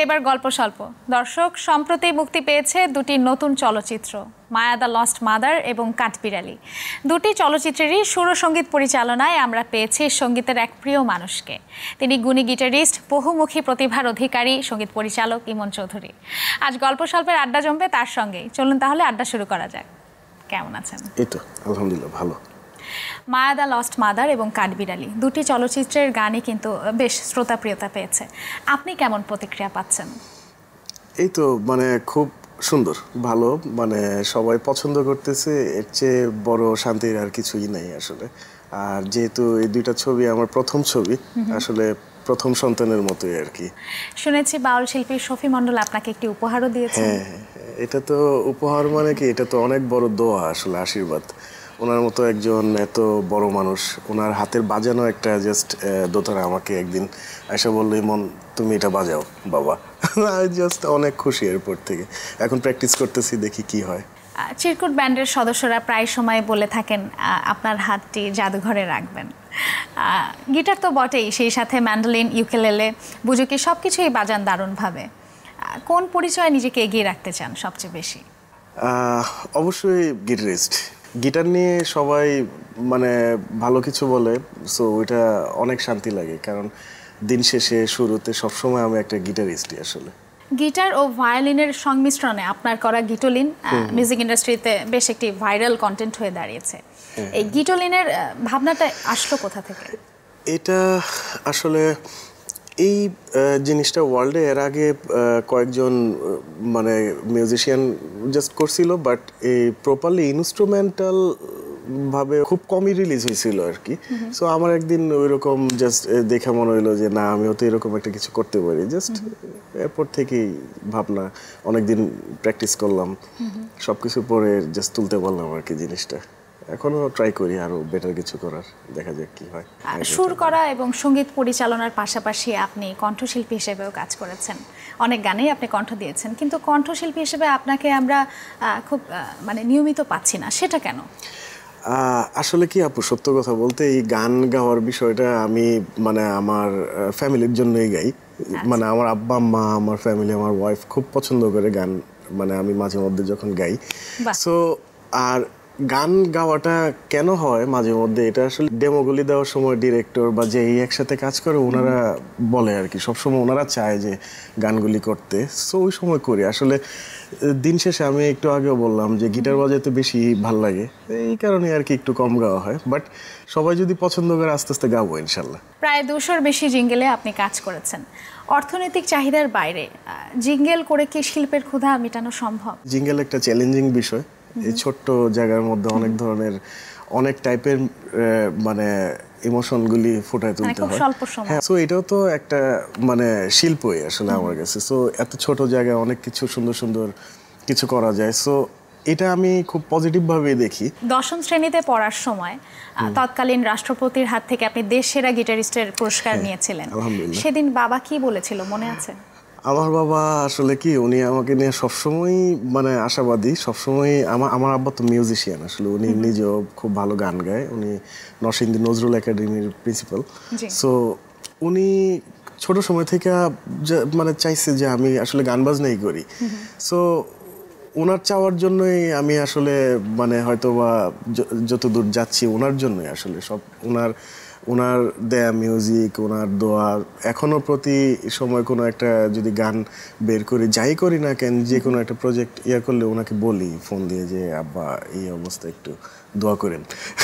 এবার গল্প স্বল্প। দর্শক, সম্প্রতি মুক্তি পেয়েছে দুটি নতুন চলচ্চিত্র, মায়া দ্য লস্ট মাদার এবং কাঠবিড়ালি। দুটি চলচ্চিত্রেরই সুরসঙ্গীত পরিচালনায় আমরা পেয়েছি সঙ্গীতের এক প্রিয় মানুষকে। তিনি গুণী গিটারিস্ট, বহুমুখী প্রতিভার অধিকারী সঙ্গীত পরিচালক ইমন চৌধুরী। আজ গল্প স্বল্পের আড্ডা জমবে তার সঙ্গেই। চলুন তাহলে আড্ডা শুরু করা যাক। কেমন আছেন? এই তো আলহামদুলিল্লাহ ভালো। মায়া দ্য লস্ট মাদার এবং কাঠবিড়ালি দুটি চলচ্চিত্রের গানই কিন্তু বেশ শ্রোতাপ্রিয়তা পেয়েছে। আপনি কেমন প্রতিক্রিয়া পাচ্ছেন? এই তো খুব সুন্দর, ভালো, সবাই পছন্দ করতেছে। এর চেয়ে বড় শান্তির আর কিছুই নাই আসলে। আর যেহেতু এই দুইটা ছবি আমার প্রথম ছবি, আসলে প্রথম সন্তানের মতোই আর কি। শুনেছি বাউল শিল্পী শফি মন্ডল আপনাকে একটি উপহারও দিয়েছেন। হ্যাঁ, এটা তো উপহার কি, এটা তো অনেক বড় দোয়া আসলে, আশীর্বাদ। ওনার মতো একজন এত বড় মানুষ, ওনার হাতের বাজানো একটা জাস্ট দোতারা আমাকে একদিন এসে বললো, ইমন তুমি এটা বাজাও বাবা। জাস্ট অনেক খুশি এরপর থেকে। এখন প্র্যাকটিস করতেছি, দেখি কি হয়। চিরকুট ব্যান্ডের সদস্যরা প্রায় সময় বলে থাকেন আপনার হাতটি জাদুঘরে রাখবেন। গিটার তো বটেই, সেই সাথে ম্যান্ডোলিন, ইউকেলেলে, বুজুকি সব কিছুই বাজান দারুণভাবে। কোন পরিচয়ে নিজেকে এগিয়ে রাখতে চান সবচেয়ে বেশি? অবশ্যই গিটারিস্ট। গিটার নিয়ে সবাই ভালো কিছু বলে, সো ওইটা অনেক শান্তি লাগে, কারণ দিন শেষে শুরুতে সবসময় আমি একটা গিটারিস্টই আসলে। গিটার ও ভায়োলিনের সংমিশ্রণে আপনার করা গিটোলিন মিউজিক ইন্ডাস্ট্রিতে বেশ একটি ভাইরাল কন্টেন্ট হয়ে দাঁড়িয়েছে। এই গিটোলিনের ভাবনাটা আসলো কোথা থেকে? এটা আসলে এই জিনিসটা ওয়ার্ল্ডে এর আগে কয়েকজন মিউজিশিয়ান জাস্ট করছিল, বাট এই প্রপারলি ইনস্ট্রুমেন্টাল ভাবে খুব কমই রিলিজ হয়েছিল আর কি। সো আমার একদিন ওইরকম জাস্ট দেখে মনে হইলো যে না, আমিও তো এরকম একটা কিছু করতে পারি। জাস্ট এরপর থেকেই ভাবনা, অনেকদিন প্র্যাকটিস করলাম, সবকিছু পরে জাস্ট তুলতে পারলাম আর কি জিনিসটা। এখনো ট্রাই করি আরো বেটার কিছু করার, দেখা যাক কি হয়। সুর করা এবং সঙ্গীত পরিচালনার পাশাপাশি আপনি কণ্ঠশিল্পী হিসেবেও কাজ করেছেন, অনেক গানেই আপনি কণ্ঠ দিয়েছেন, কিন্তু কণ্ঠশিল্পী হিসেবে আপনাকে আমরা খুব নিয়মিত পাচ্ছি না, সেটা কেন? আসলে কি আপু, সত্য কথা বলতে এই গান গাওয়ার বিষয়টা আমি আমার ফ্যামিলির জন্যই গাই। আমার আব্বা আম্মা, আমার ফ্যামিলি, আমার ওয়াইফ খুব পছন্দ করে গান, আমি মাঝে মধ্যে যখন গাই। সো আর গান গাওয়াটা কেন হয় মাঝে মধ্যে, এটা আসলে ডেমোগুলি দেওয়ার সময় ডিরেক্টর বা যে একসাথে কাজ করে ওনারা বলে আর কি, সবসময় ওনারা চায় যে গানগুলি করতে। সো ওই সময় করি আসলে। দিন শেষে আমি একটু আগেও বললাম যে গিটার বাজাতে বেশি ভাল লাগে, এই কারণে আর কি একটু কম গাওয়া হয়। বাট সবাই যদি পছন্দ করে আস্তে আস্তে গাবো ইনশাল্লাহ। প্রায় 200-র বেশি জিঙ্গেলে আপনি কাজ করেছেন। অর্থনৈতিক চাহিদার বাইরে জিঙ্গেল করে কি শিল্পের ক্ষুধা মেটানো সম্ভব? জিঙ্গেল একটা চ্যালেঞ্জিং বিষয়। এই ছোট্ট জায়গার মধ্যে অনেক ধরনের, অনেক টাইপের ইমোশনগুলি ফুটায় তুলতে হয়। হ্যাঁ, সো এটাও তো একটা শিল্পই আসলে আমার কাছে। সো এত ছোট জায়গায় অনেক কিছু সুন্দর সুন্দর কিছু করা যায়। সো এটা আমি খুব পজিটিভভাবে দেখি। 10ম শ্রেণীতে পড়ার সময় তৎকালীন রাষ্ট্রপতির হাত থেকে আপনি দেশ সেরা গিটারিস্টের পুরস্কার নিয়েছিলেন। সেদিন বাবা কি বলেছিল মনে আছে? আমার বাবা আসলে কি, উনি আমাকে নিয়ে সবসময়ই আশাবাদী, সবসময়। আমার আব্বা তো মিউজিশিয়ান আসলে, উনি নিজেও খুব ভালো গান গায়। উনি নরসিংদী নজরুল একাডেমির প্রিন্সিপাল। সো উনি ছোট সময় থেকে চাইছে যে আমি আসলে গান বাজনাই করি। সো ওনার চাওয়ার জন্যই আমি আসলে হয়তো বা যতদূর যাচ্ছি ওনার জন্যই আসলে। সব ওনার দেয়া মিউজিক, ওনার দোয়া, এখনো প্রতি সময় কোনো একটা যদি গান বের করি, যাই করি না কেন, যে কোনো একটা প্রজেক্ট করলে ওনাকে বলি ফোন দিয়ে যে আব্বা এই অবস্থা, একটু দোয়া করেন।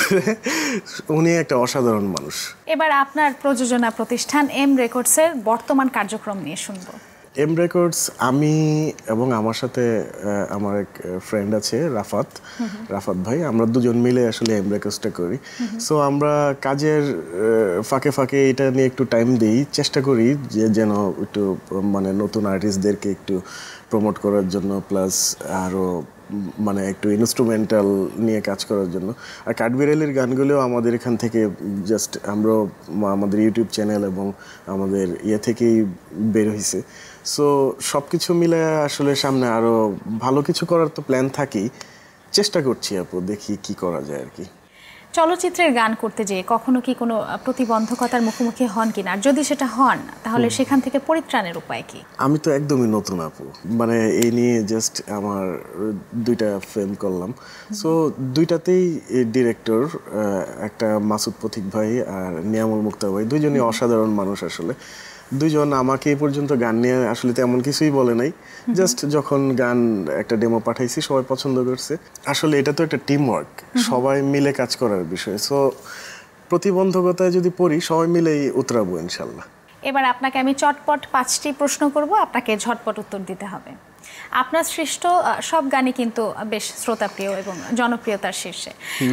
উনি একটা অসাধারণ মানুষ। এবার আপনার প্রযোজনা প্রতিষ্ঠান এম রেকর্ডসের বর্তমান কার্যক্রম নিয়ে শুনবো। এম রেকর্ডস, আমি এবং আমার সাথে আমার এক ফ্রেন্ড আছে রাফাত ভাই, আমরা দুজন মিলে আসলে এম রেকর্ডসটা করি। সো আমরা কাজের ফাঁকে ফাঁকে এটা নিয়ে একটু টাইম দিই, চেষ্টা করি যে যেন একটু নতুন আর্টিস্টদেরকে একটু প্রমোট করার জন্য, প্লাস আরও একটু ইনস্ট্রুমেন্টাল নিয়ে কাজ করার জন্য। আর কাঠবিড়ালির গানগুলোও আমাদের এখান থেকে জাস্ট আমরা আমাদের ইউটিউব চ্যানেল এবং আমাদের থেকেই বের হয়েছে। সো সব কিছু মিলে আসলে সামনে আরও ভালো কিছু করার তো প্ল্যান থাকেই, চেষ্টা করছি আপু, দেখি কি করা যায় আর কি। চলচ্চিত্রের গান করতে যেয়ে কখনো কি কোনো প্রতিবন্ধকতার মুখোমুখি হন কিনা, আর যদি সেটা হন তাহলে সেখান থেকে পরিত্রাণের উপায় কি? আমি তো একদমই নতুন আপু, মানে এই নিয়ে জাস্ট আমার 2টা ফিল্ম করলাম। সো 2টাতেই ডিরেক্টর একটা মাসুদ পথিক ভাই আর নিয়ামুল মুক্তা ভাই, দুইজনই অসাধারণ মানুষ আসলে। দুইজন আমাকে এই পর্যন্ত গান নিয়ে আসলে তেমন কিছুই বলে নাই, জাস্ট যখন গান একটা ডেমো পাঠাইছি সবাই পছন্দ করছে। আসলে এটা তো একটা টিম ওয়ার্ক, সবাই মিলে কাজ করার বিষয়। সো প্রতিবন্ধকতায় যদি পড়ি সবাই মিলেই উতরাবো ইনশাল্লাহ। এবার আপনাকে আমি চটপট 5টি প্রশ্ন করব, আপনাকে ঝটপট উত্তর দিতে হবে। আপনার সৃষ্ট সব গানই কিন্তু বেশ শ্রোতাপ্রিয় এবং জনপ্রিয়তার শীর্ষে,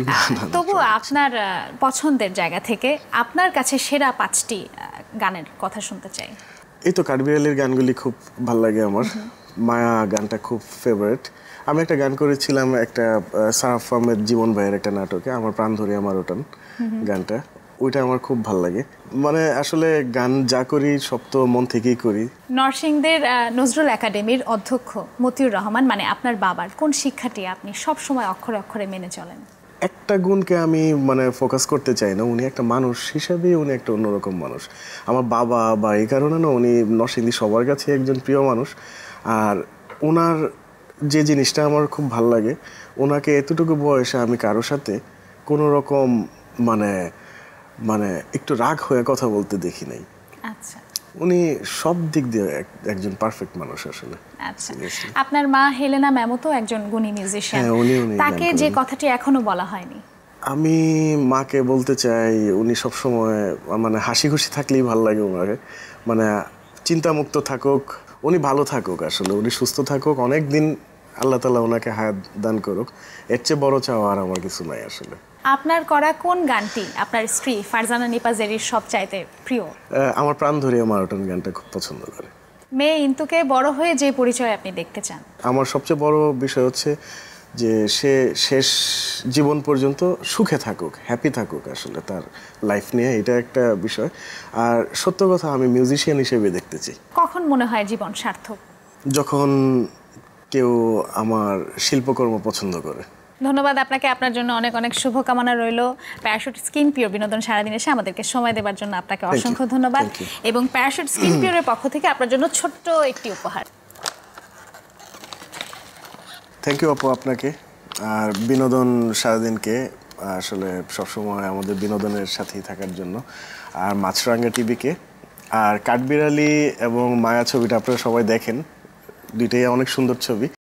তবু আপনার পছন্দের জায়গা থেকে আপনার কাছে সেরা 5টি গানের কথা শুনতে চাই। এই তো কাঠবিড়ালির গানগুলি খুব ভালো লাগে আমার। মায়া গানটা খুব ফেভারিট। আমি একটা গান করেছিলাম একটা সারাফ আহমেদ জীবন ভাইয়ের একটা নাটকে, আমার প্রাণ ধরে আমার ওটান গানটা, ওইটা আমার খুব ভালো লাগে। মানে আসলে গান যা করি সব তো মন থেকেই করি। নরসিংদীর নজরুল একাডেমির অধ্যক্ষ মতিউর রহমান মানে আপনার বাবার কোন শিক্ষাটি আপনি সব সময় অক্ষরে অক্ষরে মেনে চলেন? একটা গুণকে আমি মানে ফোকাস করতে চাই না, উনি একটা মানুষ হিসাবে উনি একটা অন্যরকম মানুষ। আমার বাবা বা এই কারণে না, উনি নরসিংদী সবার কাছে একজন প্রিয় মানুষ। আর ওনার যে জিনিসটা আমার খুব ভাল লাগে, ওনাকে এতটুকু বয়সে আমি কারোর সাথে কোনো রকম মানে মানে একটু রাগ হয়ে কথা বলতে দেখি নাই। আচ্ছা, উনি সব দিক দিয়ে একজন পারফেক্ট মানুষ আসলে। আচ্ছা, আপনার মা হেলেনা ম্যামও তো একজন গুণী মিউজিশিয়ান, তাকে যে কথাটি এখনো বলা হয়নি। আমি মাকে বলতে চাই, উনি সবসময় মানে হাসি খুশি থাকলেই ভালো লাগে ওনাকে, মানে চিন্তামুক্ত থাকুক, উনি ভালো থাকুক, আসলে উনি সুস্থ থাকুক অনেক দিন, আল্লাহ তাআলা ওনাকে হায়াত দান করুক। এর চেয়ে বড় চাওয়া আর আমার কিছু নাই আসলে। আপনার করা কোন গানটি আপনার স্ত্রী ফারজানা নিপাজেরির সবচাইতে প্রিয়? আমার প্রাণ ধরিয়া মারাটন গানটা খুব পছন্দ করে। মেয়ে ইন্তুকে বড় হয়ে যে পরিচয় আপনি দেখতে চান? আমার সবচেয়ে বড় বিষয় হচ্ছে যে সে শেষ জীবন পর্যন্ত সুখে থাকুক, হ্যাপি থাকুক আসলে তার লাইফ নিয়ে, এটা একটা বিষয়। আর সত্য কথা, আমি মিউজিশিয়ান হিসেবে দেখতে চাই। কখন মনে হয় জীবন সার্থক? যখন কেউ আমার শিল্পকর্ম পছন্দ করে। ধন্যবাদ আপনাকে, আপনার জন্য অনেক অনেক শুভকামনা রইল। প্যারাশুট স্কিন পিওর বিনোদন সারাদিন এসে আমাদেরকে সময় দেওয়ার জন্য আপনাকে অসংখ্য ধন্যবাদ। এবং প্যারাশুট স্কিন পিওরের পক্ষ থেকে আপনার জন্য ছোট্ট একটি উপহার। থ্যাংক ইউ আপু আপনাকে, আর বিনোদন সারাদিনকে আসলে সবসময় আমাদের বিনোদনের সাথেই থাকার জন্য, আর মাছরাঙ্গা টিভিকে, আর কাঠবিড়ালি এবং মায়া ছবিটা আপনারা সবাই দেখেন, দুইটাই অনেক সুন্দর ছবি।